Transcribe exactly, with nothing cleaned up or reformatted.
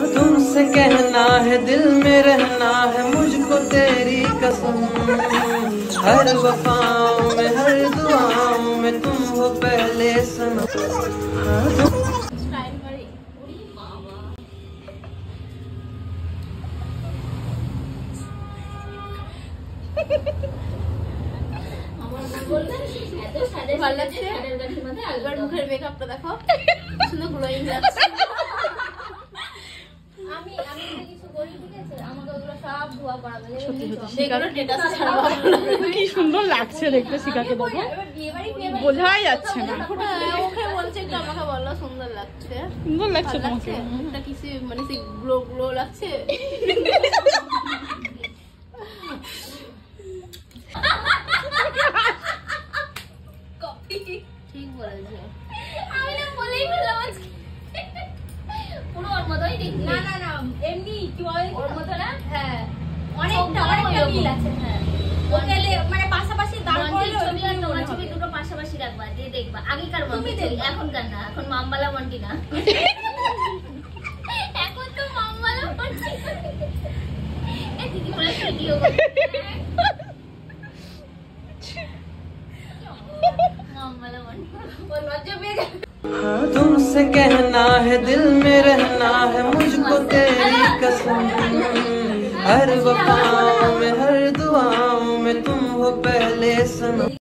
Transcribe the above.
तुमसे कहना है दिल में रहना है मुझको तेरी कसम। हर वफाओं में हर दुआओं में तुम हो पहले सनम। ভালো লাগছে। এবার মুখের মেকআপটা দেখো, সুন্দর গ্লোয়িং লাগছে। আমি আমি কিছু করি, ঠিক আছে? আমাকে ওগুলো সব ধোয়া করাবে। সেগুলো স্ট্যাটাস ছাড়াবো। কি সুন্দর লাগছে দেখতে শিখাকে, দেখো বোঝাই যাচ্ছে না। ওকে বলছে একটু আমাকে বলো, সুন্দর লাগছে। সুন্দর লাগছে তোমাকে, মুখটা কিছু মানে সেই গ্লো গ্লো লাগছে। ঠিক বলেছে। আমি না বলেই ফেললাম আজকে। পুরো ওর মতোই দেখতে। না না না, এমনি কি বলে ওর মতো না? হ্যাঁ, অনেকটা অনেকটা মিল আছে। হ্যাঁ, ওকে মানে পাশাপাশি দাঁড় করলে ছবি আর তোমার ছবি দুটো পাশাপাশি রাখবা, দিয়ে দেখবা। আগেকার মন্টি, এখনকার না। এখন মামবালা মন্টি না, এখন তো মামবালা মন্টি। এ দিদি বলে ভিডিও तुमसे कहना है दिल में रहना है मुझको तेरी कसम। हर वफाओं में हर दुआओं में तुम हो पहले सनम।